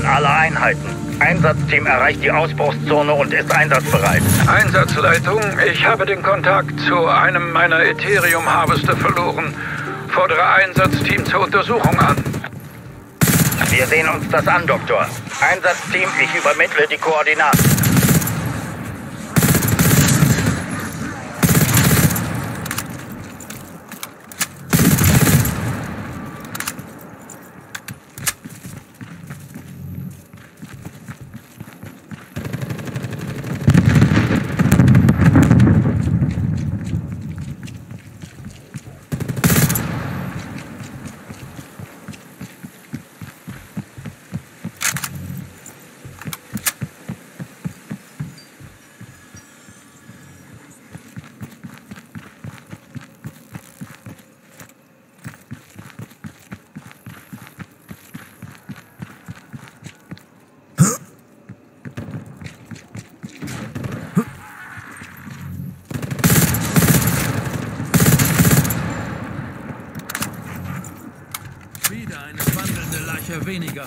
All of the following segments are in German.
aller Einheiten. Einsatzteam erreicht die Ausbruchszone und ist einsatzbereit. Einsatzleitung, ich habe den Kontakt zu einem meiner Ethereum-Harvester verloren. Fordere Einsatzteam zur Untersuchung an. Wir sehen uns das an, Doktor. Einsatzteam, ich übermittle die Koordinaten. Wieder eine wandelnde Leiche weniger.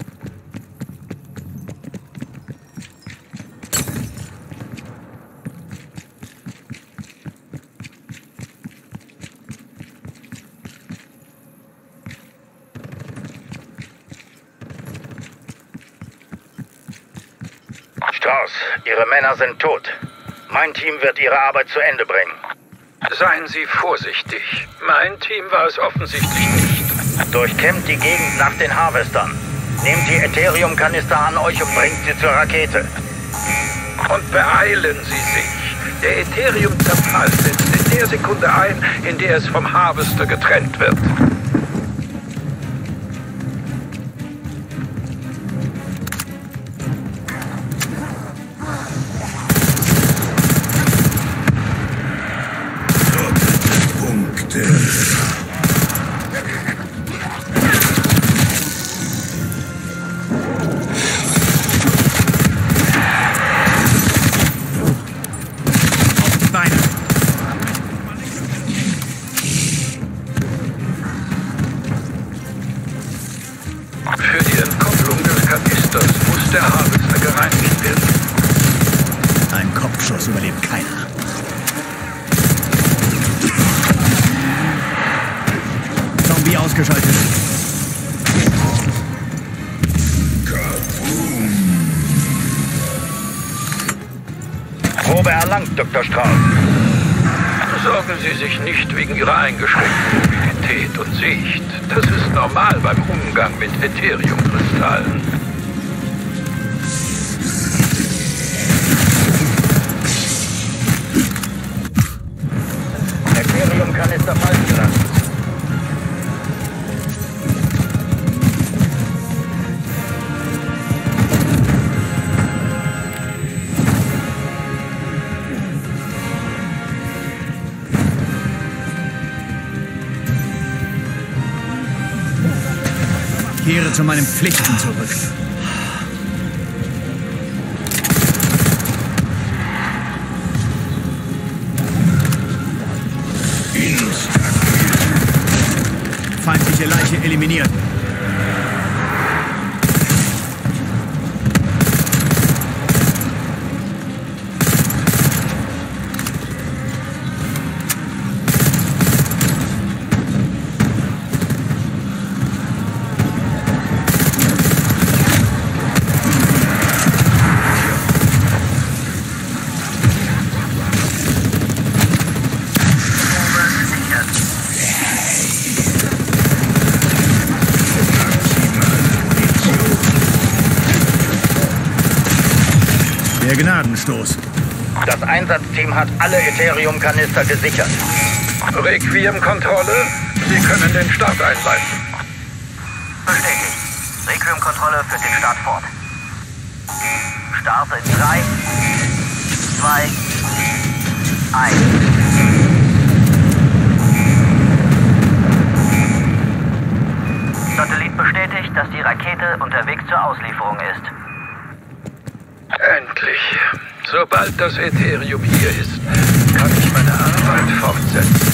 Strauß, Ihre Männer sind tot. Mein Team wird Ihre Arbeit zu Ende bringen. Seien Sie vorsichtig. Mein Team war es offensichtlich nicht. Durchkämmt die Gegend nach den Harvestern. Nehmt die Ethereum-Kanister an euch und bringt sie zur Rakete. Und beeilen Sie sich. Der Ethereum-Zerfall setzt in der Sekunde ein, in der es vom Harvester getrennt wird. Für die Entkopplung des Kanisters muss der Harvester gereinigt werden. Ein Kopfschuss überlebt keiner. Zombie ausgeschaltet. Probe erlangt, Dr. Strauß. Sorgen Sie sich nicht wegen Ihrer eingeschränkten Mobilität und Sicht. Das ist normal beim Umgang mit Ethereum-Kristallen. Ethereum-Kanister fallen gelassen. Kehre zu meinen Pflichten zurück. Feindliche Leiche eliminiert. Der Gnadenstoß. Das Einsatzteam hat alle Ethereum-Kanister gesichert. Requiem-Kontrolle, Sie können den Start einleiten. Bestätigt. Requiem-Kontrolle führt den Start fort. Start in 3, 2, 1. Satellit bestätigt, dass die Rakete unterwegs zur Auslieferung ist. Endlich. Sobald das Ethereum hier ist, kann ich meine Arbeit fortsetzen.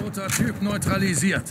Prototyp neutralisiert.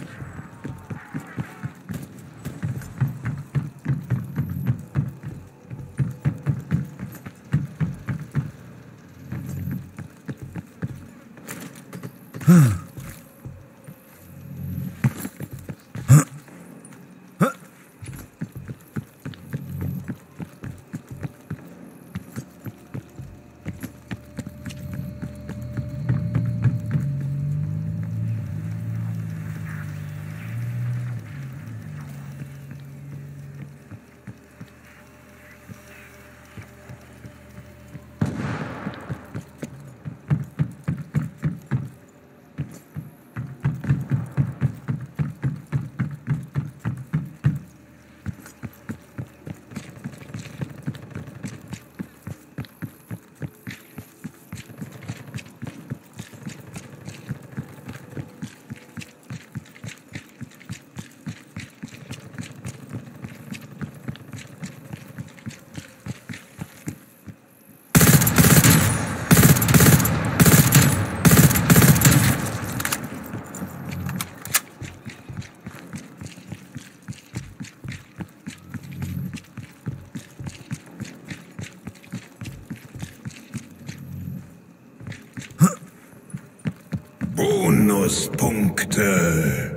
Bonuspunkte.